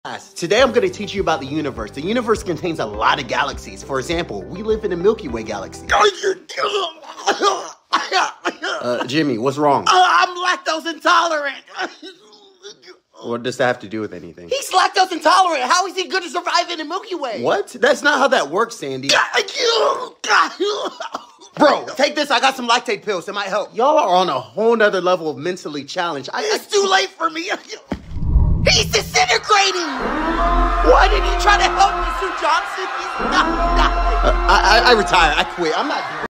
Today I'm going to teach you about the universe. The universe contains a lot of galaxies. For example, we live in the Milky Way galaxy. Jimmy, what's wrong? I'm lactose intolerant. What does that have to do with anything? He's lactose intolerant. How is he going to survive in the Milky Way? What? That's not how that works, Sandy. Bro, take this. I got some lactate pills. It might help. Y'all are on a whole nother level of mentally challenged. It's too late for me. He's disintegrating! Why did he try to help me, Sue Johnson? He's not. I retire. I quit. I'm not.